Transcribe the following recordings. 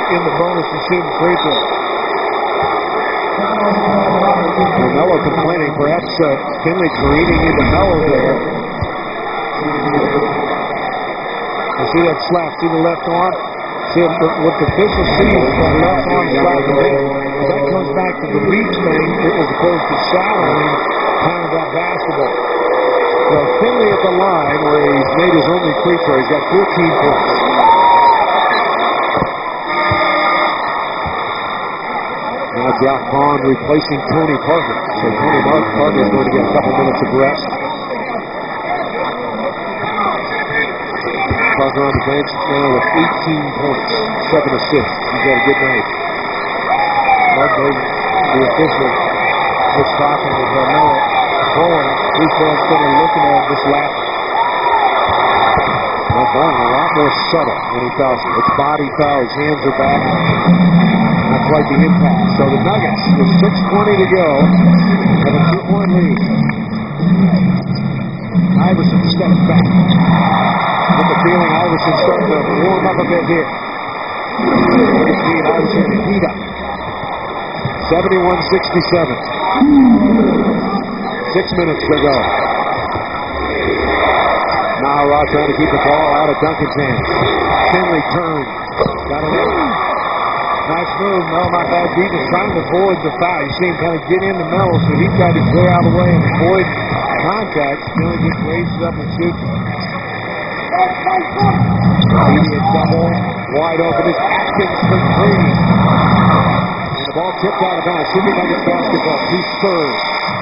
in the bonus and shooting free throw. Mello complaining, perhaps Finley careening into Mello there. You see that slap, see the left arm? See what the official sees is that left arm slap. That comes back to the reach thing as opposed to shadowing kind of that basketball. Well, Finley at the line where he's made his only free throw. He's got 14 points. Now Jock Vaughn replacing Tony Parker. So Tony Parker is going to get a couple minutes of rest. Parker on the bench now with 18 points, 7 assists. He's had a good night. The official was talking with Mello. Bowen, three fans sitting looking at this lap. Well, Bowen a lot more subtle when he fouls. It's body foul, his hands are back. Not quite the impact. So the Nuggets, with 6:20 to go, have a 2-point lead. Iverson steps back. With the feeling Iverson's starting to warm up a bit here. Nuggets need Iverson to heat up. 71-67. 6 minutes to go. Nahara trying to keep the ball out of Duncan's hands. Finley turns. Got it in. Nice move. No, not bad defense. Trying to avoid the foul. You see him kind of get into Mello, so he tried to clear out of the way and avoid contact. Finley just raises up and shoots. Immediate double. Wide open is Atkins for three. And the ball tipped out of bounds. Should be Nuggets basketball. He spurs.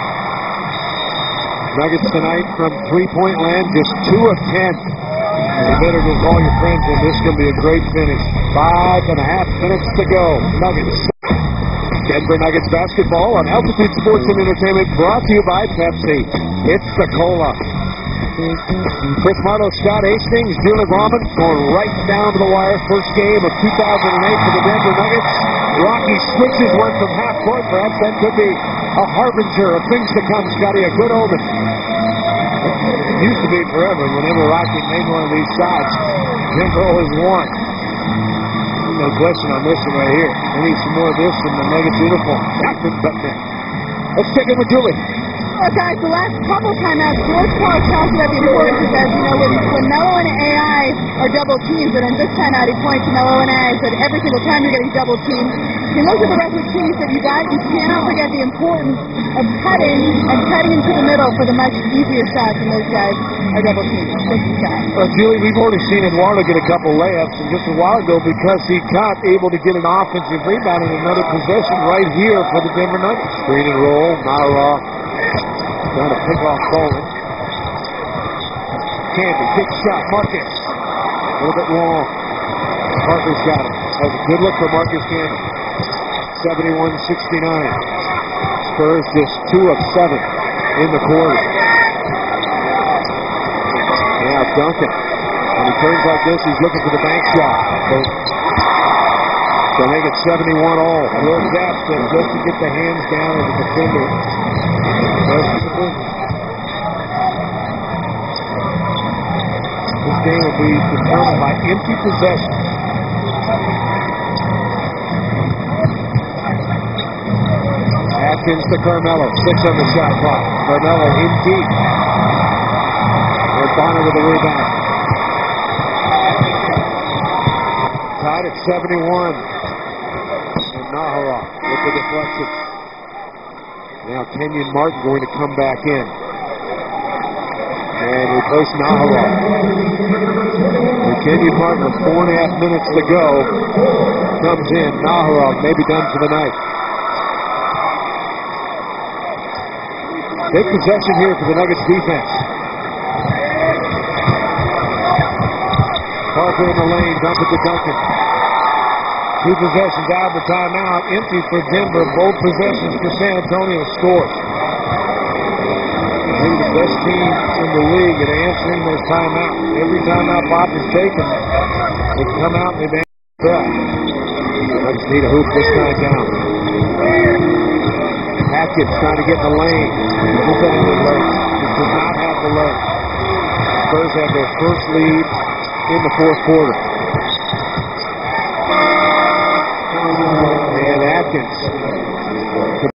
Nuggets tonight from three-point land, just 2 of 10. You better go call your friends, and this is going to be a great finish. 5.5 minutes to go. Nuggets. Denver Nuggets basketball on Altitude Sports and Entertainment, brought to you by Pepsi. It's the Cola. Chris Marto, Scott Hastings, Julian Rahman going right down to the wire. First game of 2008 for the Denver Nuggets. Rocky switches, went from half court. Perhaps that could be a harbinger of things to come, Scotty. A good omen. It used to be forever. Whenever Rocky made one of these shots, Denver always won. No question on this one right here. We need some more of this in the Nuggets uniform. Jackson button in. Let's check in with Julie. Well, guys, the last couple timeouts, George Karl talked about the importance of that. You know, when Mello and AI are double teamed, but in this timeout, he points to Mello and AI and said every single time you're getting double teamed. He looked at the rest of the teams that you cannot forget the importance of cutting and cutting into the middle for the much easier shots when those guys are double teamed. Well, Julie, we've already seen Eduardo get a couple layups, and just a while ago, because he got able to get an offensive rebound in another possession right here for the Denver Nuggets. Screen and roll, Nahara. Trying to pick off Bowman. Candy, big shot, Marcus. A little bit long. Parker's got it. That was a good look for Marcus Candy. 71-69. Spurs just 2 of 7 in the quarter. Now Duncan. When he turns like this, he's looking for the bank shot. So make it 71 all. Will Jackson just to get the hands down of the defender. This game will be determined by empty possession. Atkins to Carmelo. 6 on the shot clock. Carmelo in deep. There's Bonner with the rebound. Tied at 71. And Nahara with the deflection. Now Kenyon Martin going to come back in and replace Nahara. Kenyon Martin with 4.5 minutes to go comes in. Nahara may be done for the night. Big possession here for the Nuggets defense. Parker in the lane, dump it to Duncan. 2 possessions out of the timeout. Empty for Denver. Both possessions for San Antonio scores. Maybe the best team in the league at answering those timeouts. Every timeout Pop is taken, they come out and they answer up. Let's need a hoop this time down. Atkins trying to get in the lane. Just does not have the legs. Spurs have their first lead in the fourth quarter.